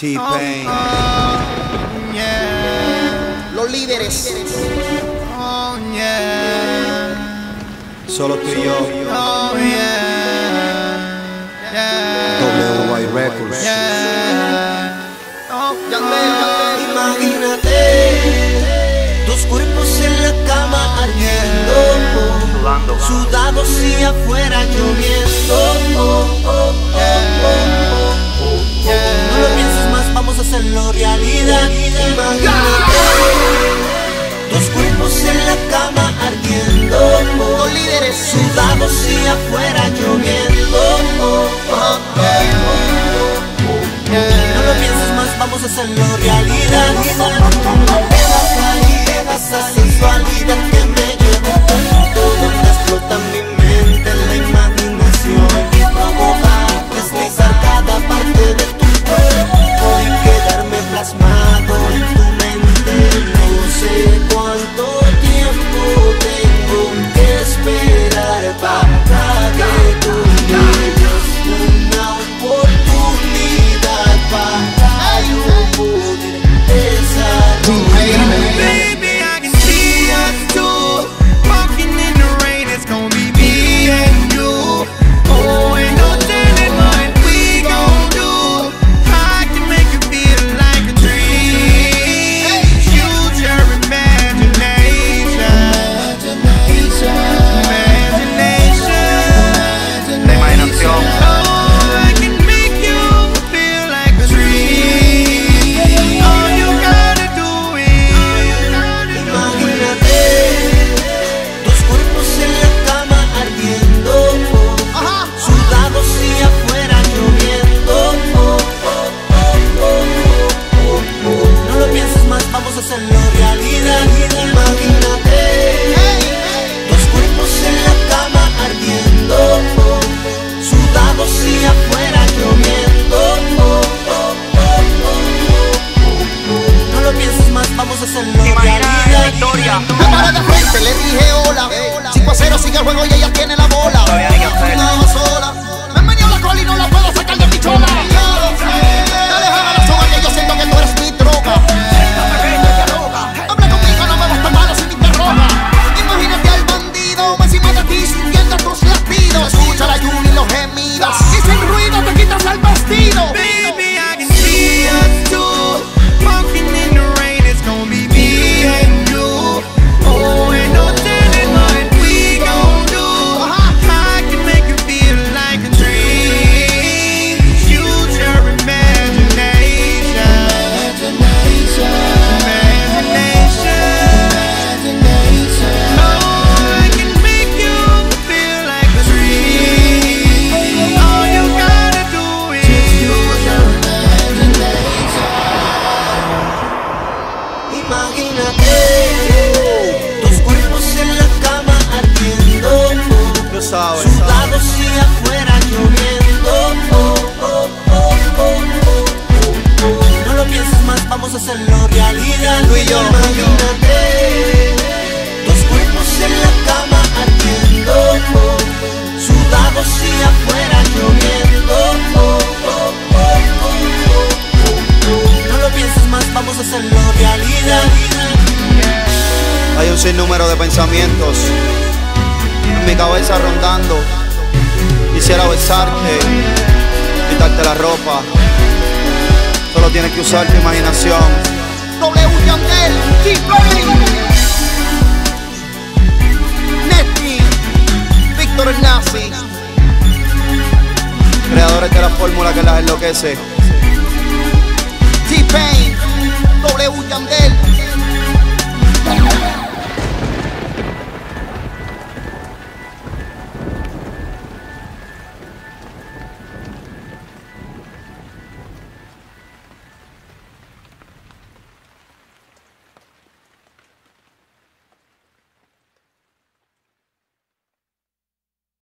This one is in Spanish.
T-Pain. Los líderes. Solo tú y yo. WY Records. Imagínate dos cuerpos en la cama ardiendo, sudados y afuera lloviendo. No lo pienses más, vamos a hacerlo realidad. Imagínate dos cuerpos en la cama ardiendo, Los líderes. sudados y afuera lloviendo. No lo pienses más, vamos a hacerlo realidad. Esa sensualidad que me lleva donde explota mi mente, la imaginación y provoca deslizar cada parte de tu cuerpo y quedarme plasmado en tu mente. No sé cuánto tiempo tengo que esperar para que tú me des una oportunidad para yo poder desarrollar. Baby, I can see us two walking in the rain. It's gonna be me and you. Oh, ain't no telling what we gon' do. I can make you feel like a dream. Use your imagination. La imaginación. Oh, I can make you feel like a dream. All you gotta do is Imagínate dos cuerpos en la cama ardiendo, sudados y afuera lloviendo. No lo pienses más, vamos a hacerlo realidad. Imagínate dos cuerpos en la cama ardiendo, sudados y afuera lloviendo. No lo pienses más, vamos a hacerlo realidad. Victoria. Me paré de frente, le dije hola. 5-0, sigue el juego y ella tiene la bola. Todavía hay que hacer. Nada sola. Me han venido la cola y no la puedo sacar de mi chola. Dale a la soga que yo siento que tú eres mi droga. Habla conmigo, no me vas tan malo si me interroga. Imagínate al bandido encima de ti sintiendo tus latidos. Escucha la lluvia y los gemidos y sin ruido te quitas el vestido. baby, I can see us two walking in the rain. It's gonna be me and you. Oh, ain't no telling what we gon' do. I can make you feel like a dream. Use your imagination. Oh, I can make you feel like a dream. All you gotta do is Imagínate dos cuerpos en la cama ardiendo, Tú sabes. sudados y afuera lloviendo. No lo pienses más, vamos a hacerlo realidad. Tú y yo. Imagínate dos cuerpos en la cama ardiendo, sudados y afuera lloviendo. No lo pienses más, vamos a hacerlo realidad. Hay un sinnúmero de pensamientos en mi cabeza rondando. Quisiera besarte, quitarte la ropa. Solo tienes que usar tu imaginación. Wisin Yandel, T-Pain, Netty, Víctor el Nazi. Creadores de la fórmula que las enloquece.